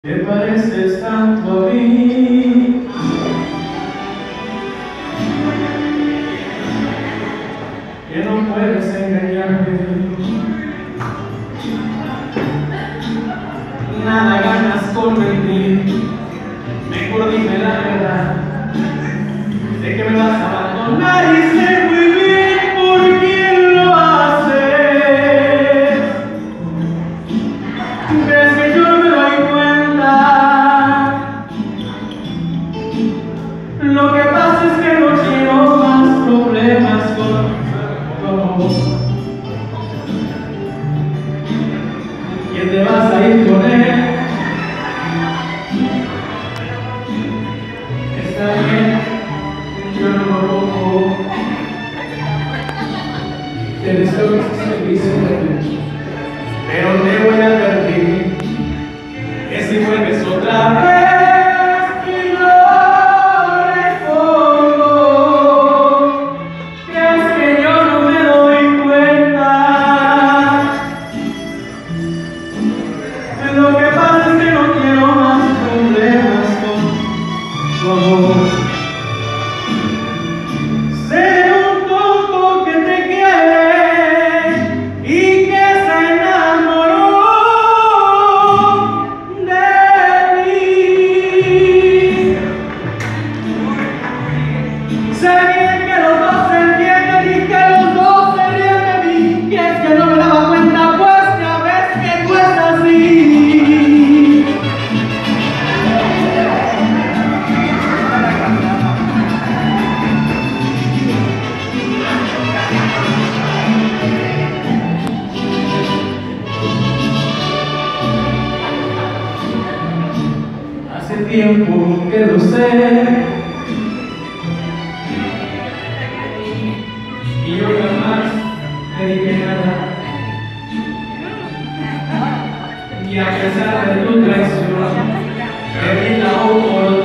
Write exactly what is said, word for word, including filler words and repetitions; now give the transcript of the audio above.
Te pareces tanto a mí, que no puedes engañarme. Nada ganas con mentir, mejor dime la verdad. Sé que me vas a abandonar y sé muy bien por quién lo haces. ¿Crees que yo no me doy cuenta? Lo que pasa es que no quiero más problemas con vos. ¿Quién te vas a ir con él? Está bien, yo no lo pongo. Te deseo que se servicio de mí, pero te voy a advertir que si vuelves otra vez lo que pasa es que no quiero más problemas con tu amor. Seré un tonto que te quiere y que se enamoró de mí. Sé bien que los dos se entienden y que los dos se ríen de mí, y es que no me daba cuenta, pues ya ves que tú es así. Hace tiempo que lo sé, y yo jamás te dije nada, y a pesar de tu traición, te di la oportunidad.